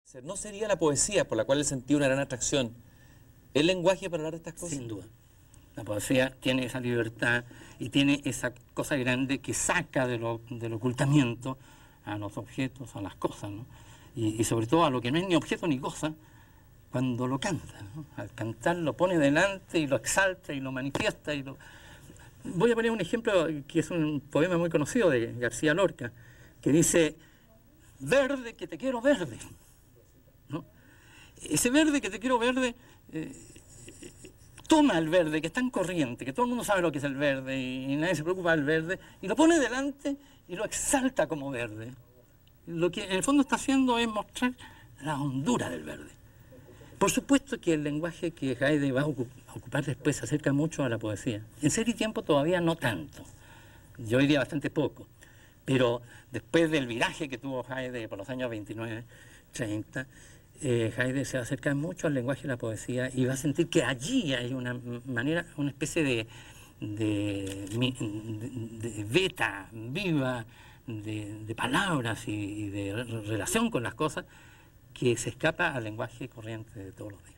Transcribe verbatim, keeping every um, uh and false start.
¿No sería la poesía por la cual él sentía una gran atracción el lenguaje para hablar de estas cosas? Sin duda. La poesía tiene esa libertad y tiene esa cosa grande que saca de lo, del ocultamiento a los objetos, a las cosas, ¿no? Y, y sobre todo a lo que no es ni objeto ni cosa, cuando lo canta, ¿no? Al cantar lo pone delante y lo exalta y lo manifiesta. Y lo... Voy a poner un ejemplo que es un poema muy conocido de García Lorca, que dice: verde que te quiero verde, ¿no? Ese verde que te quiero verde, eh, toma el verde, que es tan corriente, que todo el mundo sabe lo que es el verde y, y nadie se preocupa del verde, y lo pone delante y lo exalta como verde. Lo que en el fondo está haciendo es mostrar la hondura del verde. Por supuesto que el lenguaje que Haydn va a ocupar después se acerca mucho a la poesía. En Ser y Tiempo todavía no tanto, yo diría bastante poco, pero después del viraje que tuvo Haydn por los años veintinueve, treinta, eh, Haydn se va a acercar mucho al lenguaje de la poesía y va a sentir que allí hay una manera, una especie de, de, de, de veta viva, de, de palabras y, y de relación con las cosas, que se escapa al lenguaje corriente de todos los días.